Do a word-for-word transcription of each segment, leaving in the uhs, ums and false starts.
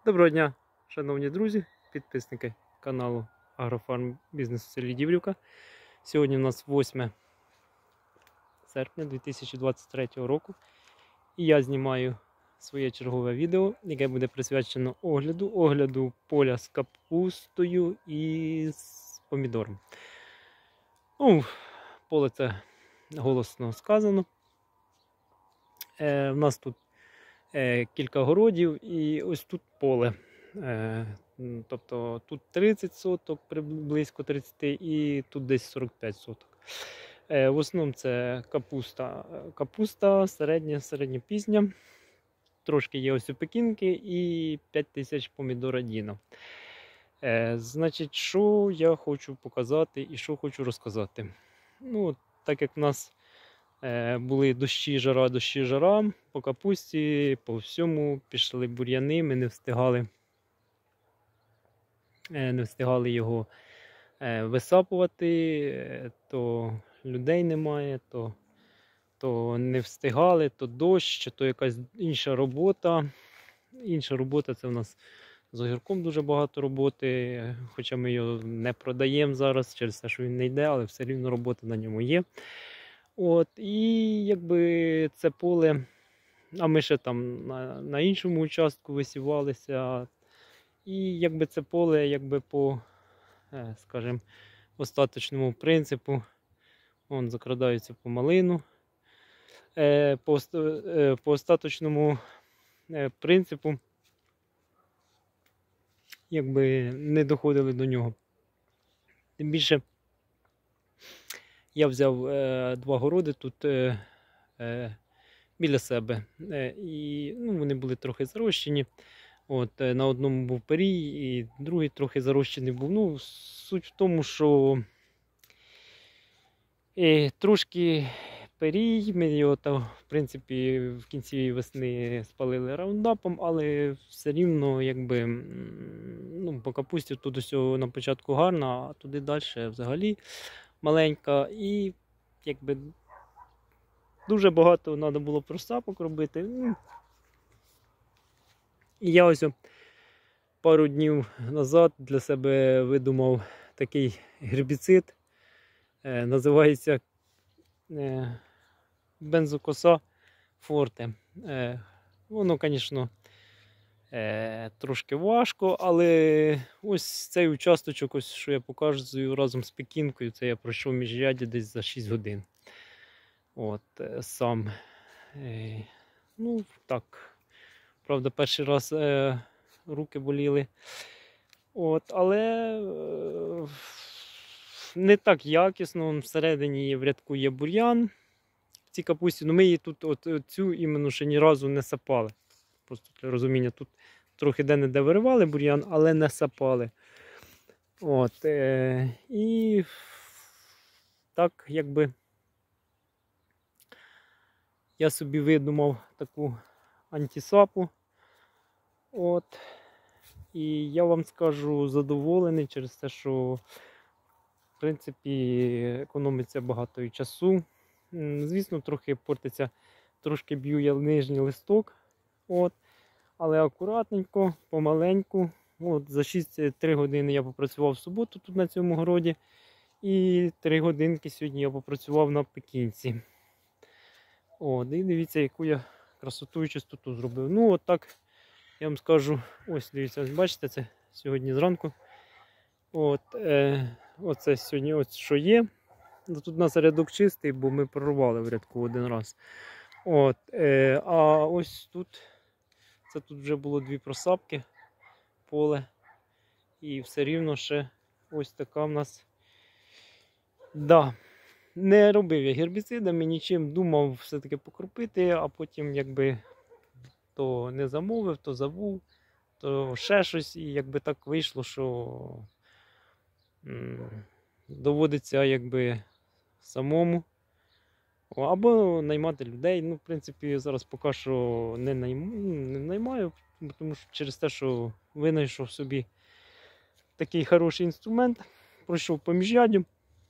Доброго дня, шановні друзі, підписники каналу Агрофарм Бізнес у селі Діврівка. Сьогодні у нас восьме серпня дві тисячі двадцять третього року. І я знімаю своє чергове відео, яке буде присвячено огляду, огляду поля з капустою і з помідором. Ну, поле це голосно сказано. Е, в нас тут е, кілька городів і ось тут поле. Е, тобто тут тридцять соток, близько тридцять, і тут десь сорок п'ять соток. Е, в основному це капуста, капуста середня, середньопізня. Трошки є ось у пекінки і п'ять тисяч помідора Діно. Е, значить, що я хочу показати і що хочу розказати. Ну, так як в нас е, були дощі, жара, дощі, жара, по капусті, по всьому пішли бур'яни, ми не встигали, е, не встигали його е, висапувати, е, то людей немає, то то не встигали, то дощ, то якась інша робота. Інша робота це в нас з огірком дуже багато роботи, хоча ми його не продаємо зараз через те, що він не йде, але все рівно робота на ньому є. От, і якби це поле, а ми ще там на, на іншому участку висівалися. І якби це поле, якби по, скажімо, остаточному принципу, вон закрадаються по малину. По, по остаточному принципу якби не доходили до нього. Тим більше я взяв е, два городи тут е, е, біля себе. Е, і ну, вони були трохи зарощені. От, е, на одному був перій, і другий трохи зарощений був. Ну, суть в тому, що е, трошки перій, ми його там, в принципі, в кінці весни спалили раундапом, але все рівно, якби, ну, по капусті тут усього на початку гарно, а туди далі взагалі маленька. І, якби, дуже багато треба було просапок робити. Ну, і я ось пару днів назад для себе видумав такий гербіцид, е, називається е, бензокоса Форте. Е, воно, звісно, е, трошки важко, але ось цей участочок, ось, що я показую разом з пекінкою, це я пройшов міжряддя десь за шість годин. От, е, сам. Е, ну, так. Правда, перший раз е, руки боліли. От, але е, не так якісно. Всередині в рядку є бур'ян. В цій капусті, ну ми її тут от, цю іменно ще ні разу не сапали. Просто для розуміння, тут трохи де-не-де виривали бур'ян, але не сапали. От, е, і так, якби я собі видумав таку антисапу. От. І я вам скажу, задоволений через те, що в принципі економиться багато і часу. Звісно, трохи портиться, трошки б'ю я нижній листок. От. Але акуратненько, помаленьку. От, за шість-три години я попрацював в суботу тут на цьому городі. І три годинки сьогодні я попрацював на пекінці. От, і дивіться, яку я красоту і чистоту зробив. Ну, от так, я вам скажу, ось дивіться, ось бачите, це сьогодні зранку. От, е, оце сьогодні ось що є. Тут у нас рядок чистий, бо ми прорвали в рядку один раз. От, е, а ось тут, це тут вже було дві просапки, поле. І все рівно ще ось така в нас. Да. Не робив я гербіцидами, нічим, думав все-таки покропити, а потім якби то не замовив, то забув, то ще щось, і якби так вийшло, що м доводиться якби самому або наймати людей. Ну, в принципі, зараз поки що не, найм... не наймаю, тому що через те, що винайшов собі такий хороший інструмент, пройшов по міжряддю.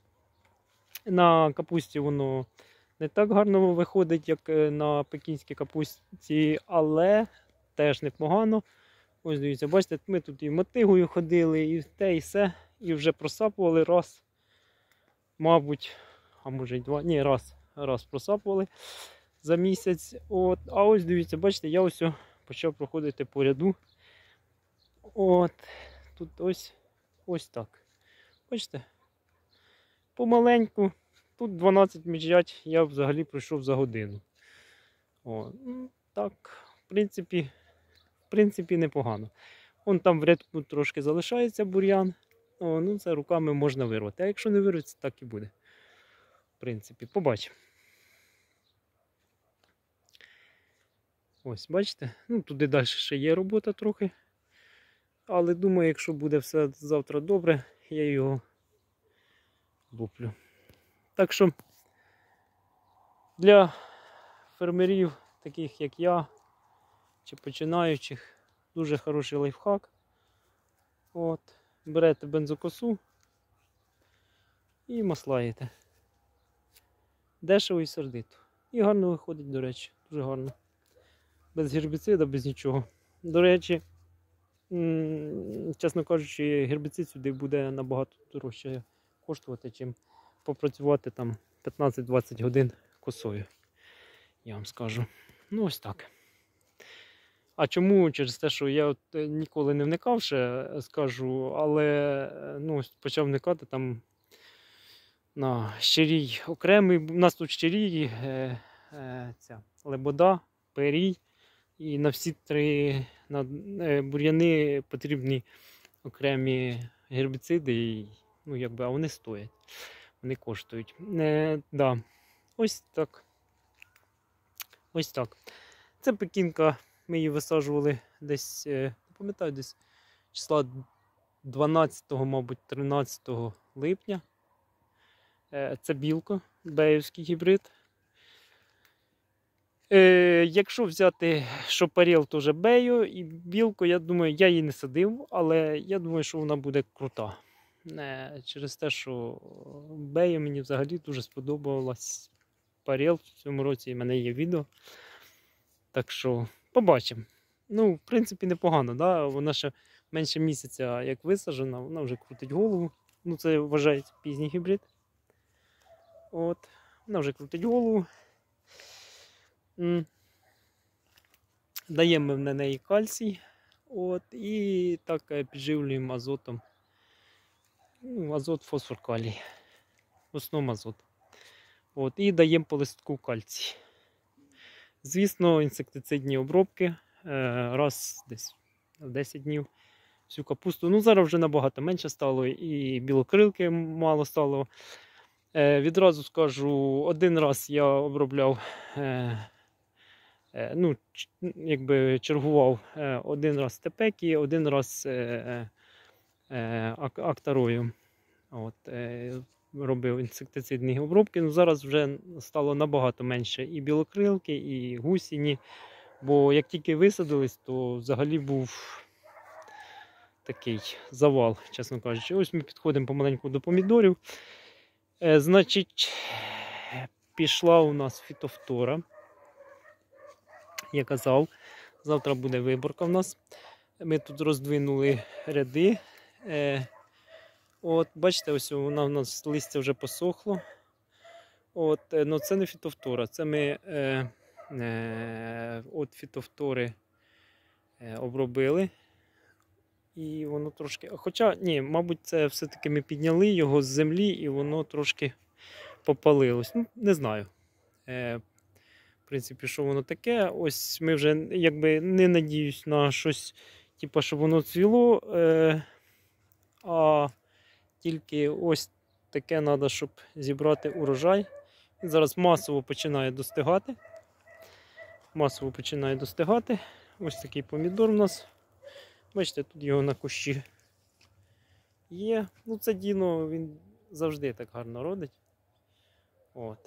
На капусті воно не так гарно виходить, як на пекінській капусті, але теж непогано. Ось дивіться, бачите, ми тут і мотигою ходили, і те, і все, і вже просапували раз, мабуть, а може й два, ні, раз, раз просапували за місяць. От, а ось дивіться, бачите, я ось почав проходити по ряду. От, тут ось, ось так. Бачите, помаленьку, тут дванадцять міжрядь я взагалі пройшов за годину. О, ну, так, в принципі, в принципі, непогано. Вон там в рядку трошки залишається бур'ян. О, ну це руками можна вирвати. А якщо не вирветься, так і буде. В принципі, побачимо. Ось, бачите? Ну, туди далі ще є робота трохи. Але думаю, якщо буде все завтра добре, я його луплю. Так що для фермерів, таких як я, чи починаючих, дуже хороший лайфхак. От, берете бензокосу і маслаєте. Дешево і сердито. І гарно виходить, до речі, дуже гарно. Без гербіцида, без нічого. До речі, чесно кажучи, гербіцид сюди буде набагато дорожче коштувати, чим попрацювати там п'ятнадцять-двадцять годин косою. Я вам скажу. Ну ось так. А чому? Через те, що я от ніколи не вникав ще, скажу, але ну, почав вникати там на щирій окремий. У нас тут щирій, е, е, ця лебода, перій. І на всі три на, е, бур'яни потрібні окремі гербіциди, і, ну, якби, а вони стоять, вони коштують. Е, да. Ось так. Ось так. Це пекінка, ми її висаджували десь, е, не пам'ятаю, десь числа дванадцятого, мабуть, тринадцятого липня. Е, це білко, беївський гібрид. Е, якщо взяти шопарел, то вже бею і білку, я думаю, я її не садив, але я думаю, що вона буде крута. Е, через те, що бею мені взагалі дуже сподобалась парел в цьому році, і в мене є відео. Так що побачимо. Ну, в принципі, непогано, да? Вона ще менше місяця як висаджена, вона вже крутить голову. Ну, це вважається пізній гібрид. От, вона вже крутить голову. Даємо на неї кальцій, от, і так підживлюємо азотом. Ну, азот, фосфор, калій. В основному азот. От, і даємо по листку кальцій. Звісно, інсектицидні обробки раз десь в десять днів всю капусту. Ну, зараз вже набагато менше стало, і білокрилки мало стало. Відразу скажу, один раз я обробляв, ну, якби чергував один раз тепекі, один раз актарою. От, робив інсектицидні обробки. Ну, зараз вже стало набагато менше і білокрилки, і гусіні. Бо як тільки висадились, то взагалі був такий завал, чесно кажучи. Ось ми підходимо помаленьку до помідорів. Е, значить, пішла у нас фітофтора. Я казав, завтра буде виборка в нас. Ми тут роздвинули ряди. Е, от, бачите, ось вона у нас листя вже посохло. От, ну це не фітофтора, це ми е, е, от фітофтори е, обробили. І воно трошки, хоча, ні, мабуть, це все-таки ми підняли його з землі і воно трошки попалилось. Ну, не знаю. Е, в принципі, що воно таке. Ось ми вже, якби, не надіюсь на щось, типу, щоб воно цвіло. Е, а тільки ось таке треба, щоб зібрати урожай. Він зараз масово починає достигати. Масово починає достигати. Ось такий помідор у нас. Бачите, тут його на кущі є. Ну, це діно, він завжди так гарно родить. От.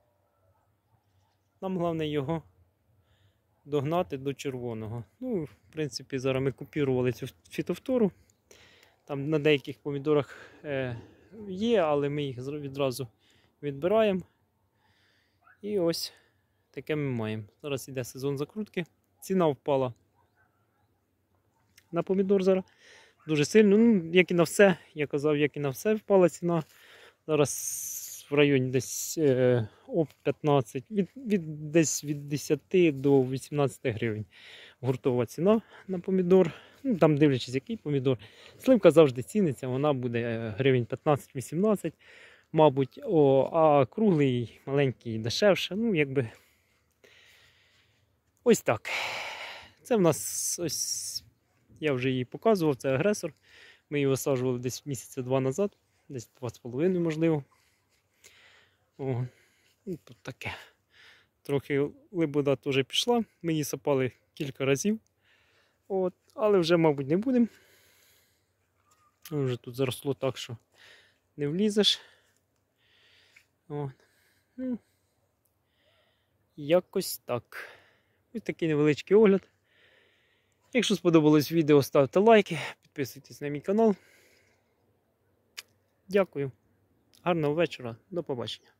Нам головне його догнати до червоного. Ну, в принципі, зараз ми купірували цю фітофтору. Там на деяких помідорах е, є, але ми їх відразу відбираємо. І ось таке ми маємо. Зараз йде сезон закрутки. Ціна впала на помідор зараз. Дуже сильно. Ну, як і на все, я казав, як і на все впала ціна. Зараз в районі десь е, об п'ятнадцять, від, від, десь від десяти до вісімнадцяти гривень. Гуртова ціна на помідор. Ну, там дивлячись, який помідор. Сливка завжди ціниться, вона буде гривень п'ятнадцять-вісімнадцять, мабуть. О, а круглий, маленький, дешевше. Ну, якби ось так. Це в нас ось, я вже її показував, це агресор. Ми її висаджували десь місяця два назад, десь два з половиною, можливо. О, ну, тут таке. Трохи либода теж пішла, ми її сапали кілька разів. От, але вже, мабуть, не будемо. Вже тут заросло так, що не влізеш. От. Ну, якось так. Ось такий невеличкий огляд. Якщо сподобалось відео, ставте лайки, підписуйтесь на мій канал. Дякую. Гарного вечора. До побачення.